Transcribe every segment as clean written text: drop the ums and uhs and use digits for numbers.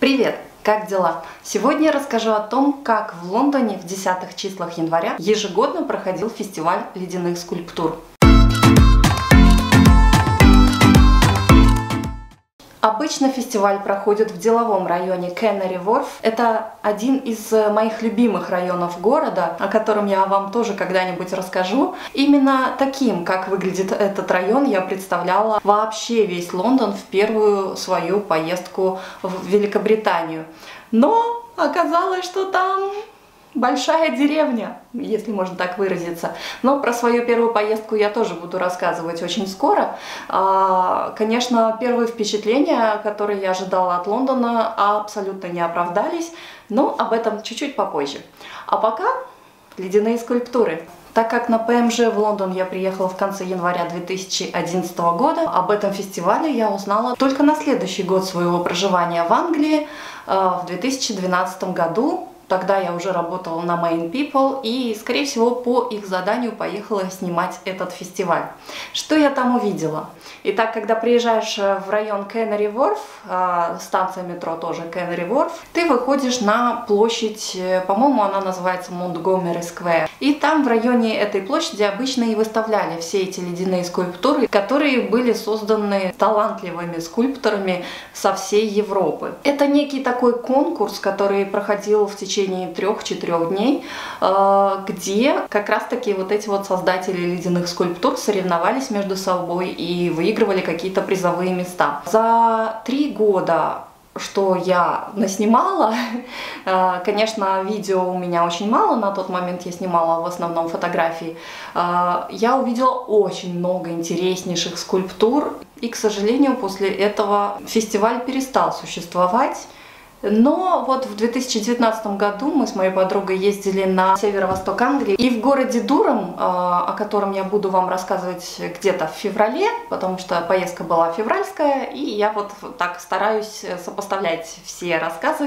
Привет! Как дела? Сегодня я расскажу о том, как в Лондоне в 10-х числах января ежегодно проходил фестиваль ледяных скульптур. Обычно фестиваль проходит в деловом районе Canary Wharf. Это один из моих любимых районов города, о котором я вам тоже когда-нибудь расскажу. Именно таким, как выглядит этот район, я представляла вообще весь Лондон в первую свою поездку в Великобританию. Но оказалось, что там большая деревня, если можно так выразиться. Но про свою первую поездку я тоже буду рассказывать очень скоро. Конечно, первые впечатления, которые я ожидала от Лондона, абсолютно не оправдались, но об этом чуть-чуть попозже. А пока ледяные скульптуры. Так как на ПМЖ в Лондон я приехала в конце января 2011 года, об этом фестивале я узнала только на следующий год своего проживания в Англии, в 2012 году. Тогда я уже работала на Main People и, скорее всего, по их заданию поехала снимать этот фестиваль. Что я там увидела? Итак, когда приезжаешь в район Canary Wharf, станция метро тоже Canary Wharf, ты выходишь на площадь, по-моему, она называется Montgomery Square. И там в районе этой площади обычно и выставляли все эти ледяные скульптуры, которые были созданы талантливыми скульпторами со всей Европы. Это некий такой конкурс, который проходил в течение 3-4 дней, где как раз таки вот эти вот создатели ледяных скульптур соревновались между собой и выигрывали какие-то призовые места. За 3 года, что я наснимала, конечно, видео у меня очень мало, на тот момент я снимала в основном фотографии, я увидела очень много интереснейших скульптур, и, к сожалению, после этого фестиваль перестал существовать. Но вот в 2019 году мы с моей подругой ездили на северо-восток Англии, и в городе Дуром, о котором я буду вам рассказывать где-то в феврале, потому что поездка была февральская, и я вот так стараюсь сопоставлять все рассказы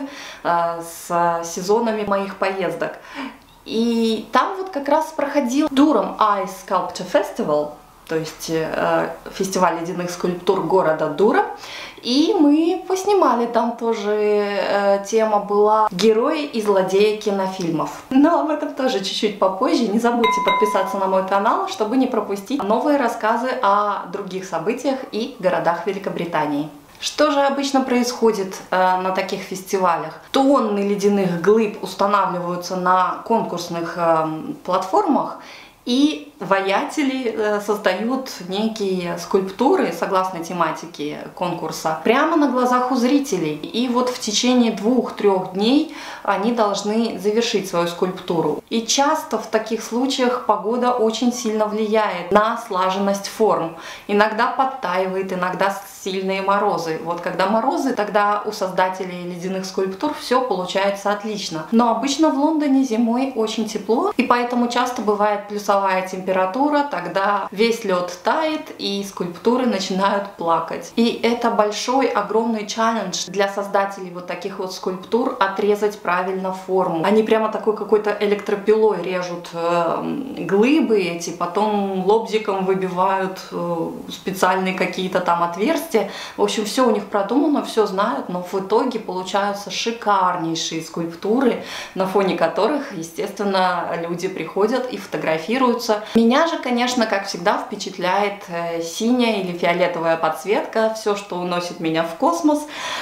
с сезонами моих поездок. И там вот как раз проходил Durham Ice Sculpture Festival, то есть фестиваль ледяных скульптур города Дуром. И мы поснимали там тоже, тема была «Герои и злодеи кинофильмов». Но об этом тоже чуть-чуть попозже. Не забудьте подписаться на мой канал, чтобы не пропустить новые рассказы о других событиях и городах Великобритании. Что же обычно происходит на таких фестивалях? Тонны ледяных глыб устанавливаются на конкурсных платформах, и воятели создают некие скульптуры согласно тематике конкурса прямо на глазах у зрителей. И вот в течение 2-3 дней они должны завершить свою скульптуру. И часто в таких случаях погода очень сильно влияет на слаженность форм. Иногда подтаивает, иногда сильные морозы. Вот когда морозы, тогда у создателей ледяных скульптур все получается отлично. Но обычно в Лондоне зимой очень тепло, и поэтому часто бывает плюсовая температура, тогда весь лед тает и скульптуры начинают плакать. И это большой, огромный челлендж для создателей вот таких вот скульптур — отрезать правильно форму. Они прямо такой какой-то электропилой режут глыбы эти, потом лобзиком выбивают специальные какие-то там отверстия. В общем, все у них продумано, все знают, но в итоге получаются шикарнейшие скульптуры, на фоне которых, естественно, люди приходят и фотографируются. Меня же, конечно, как всегда, впечатляет синяя или фиолетовая подсветка, все, что уносит меня в космос.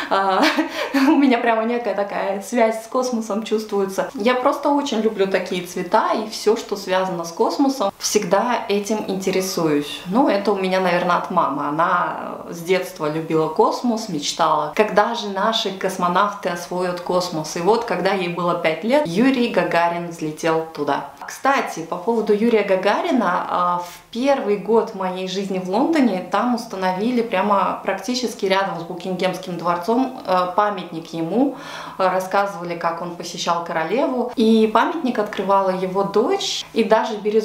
У меня прямо некая такая связь с космосом чувствуется. Я просто очень люблю такие цвета, и все, что связано с космосом, всегда этим интересуюсь. Ну, это у меня, наверное, от мамы. Она с детства любила космос, мечтала, когда же наши космонавты освоят космос. И вот, когда ей было 5 лет, Юрий Гагарин взлетел туда. Кстати, по поводу Юрия Гагарина, в первый год моей жизни в Лондоне там установили прямо практически рядом с Букингемским дворцом памятник ему. Рассказывали, как он посещал королеву. И памятник открывала его дочь. И даже Березовский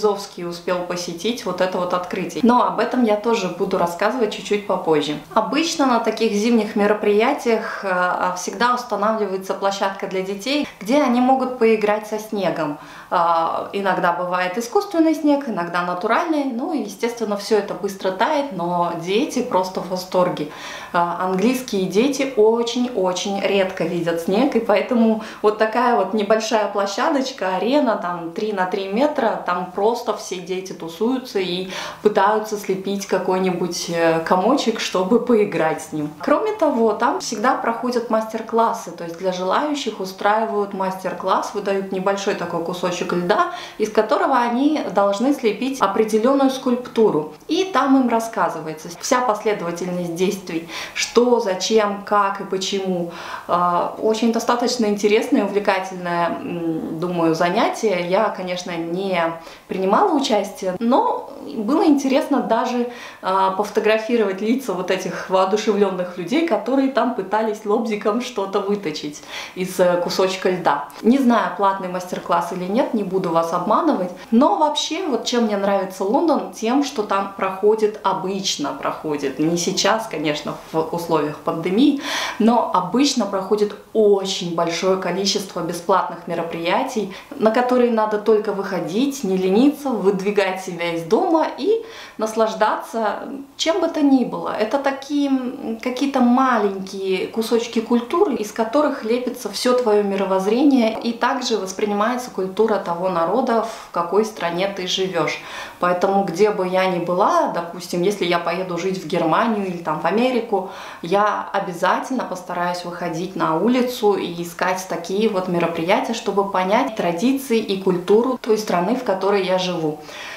успел посетить вот это вот открытие. Но об этом я тоже буду рассказывать чуть-чуть попозже. Обычно на таких зимних мероприятиях всегда устанавливается площадка для детей, где они могут поиграть со снегом. Иногда бывает искусственный снег, иногда натуральный. Ну и, естественно, все это быстро тает, но дети просто в восторге. Английские дети очень-очень редко видят снег, и поэтому вот такая вот небольшая площадочка, арена, там 3 на 3 метра, там просто все дети тусуются и пытаются слепить какой-нибудь комочек, чтобы поиграть с ним. Кроме того, там всегда проходят мастер-классы, то есть для желающих устраивают мастер-класс, выдают небольшой такой кусочек льда, из которого они должны слепить определенную скульптуру. И там им рассказывается вся последовательность действий, что, зачем, как и почему. Очень достаточно интересное и увлекательное, думаю, занятие. Я, конечно, не принимала участие, но было интересно даже пофотографировать лица вот этих воодушевленных людей, которые там пытались лобзиком что-то выточить из кусочка льда. Не знаю, платный мастер-класс или нет, не буду вас обманывать, но вообще, вот чем мне нравится Лондон, тем, что там обычно проходит, не сейчас, конечно, в условиях пандемии, но обычно проходит очень большое количество бесплатных мероприятий, на которые надо только выходить, не лениться, выдвигать себя из дома и наслаждаться чем бы то ни было. Это такие какие-то маленькие кусочки культуры, из которых лепится все твое мировоззрение, и также воспринимается культура того народа, в какой стране ты живешь. Поэтому где бы я ни была, допустим, если я поеду жить в Германию или там в Америку, я обязательно постараюсь выходить на улицу и искать такие вот мероприятия, чтобы понять традиции и культуру той страны, в которой я живу.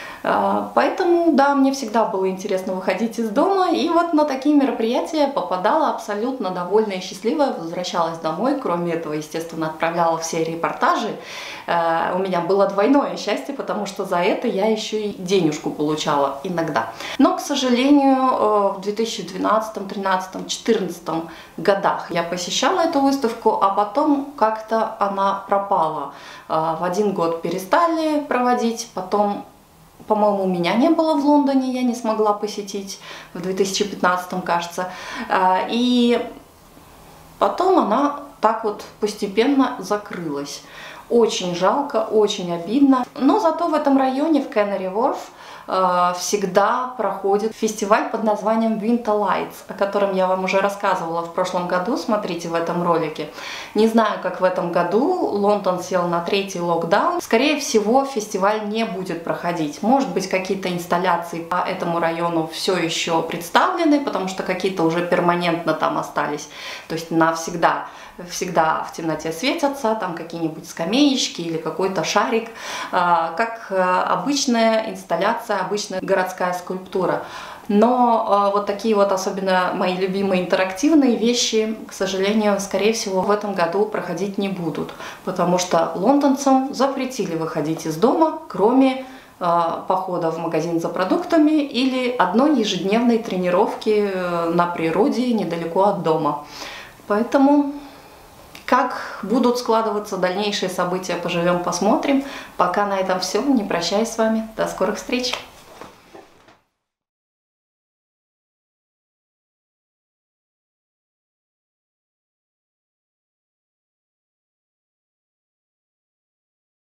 Поэтому, да, мне всегда было интересно выходить из дома, и вот на такие мероприятия попадала абсолютно довольная и счастливая, возвращалась домой, кроме этого, естественно, отправляла все репортажи. У меня было двойное счастье, потому что за это я еще и денежку получала иногда. Но, к сожалению, в 2012, 2013, 2014 годах я посещала эту выставку, а потом как-то она пропала. В один год перестали проводить, потом, по-моему, меня не было в Лондоне, я не смогла посетить в 2015, кажется. И потом она так вот постепенно закрылась. Очень жалко, очень обидно. Но зато в этом районе, в Canary Wharf, всегда проходит фестиваль под названием Winter Lights, о котором я вам уже рассказывала в прошлом году, смотрите в этом ролике. Не знаю, как в этом году, Лондон сел на 3-й локдаун. Скорее всего, фестиваль не будет проходить. Может быть, какие-то инсталляции по этому району все еще представлены, потому что какие-то уже перманентно там остались, то есть навсегда. Всегда в темноте светятся, там какие-нибудь скамеечки или какой-то шарик, как обычная инсталляция, обычная городская скульптура. Но вот такие вот, особенно мои любимые интерактивные вещи, к сожалению, скорее всего, в этом году проходить не будут, потому что лондонцам запретили выходить из дома, кроме похода в магазин за продуктами или одной ежедневной тренировки на природе недалеко от дома. Поэтому как будут складываться дальнейшие события, поживем, посмотрим. Пока на этом все. Не прощаюсь с вами. До скорых встреч!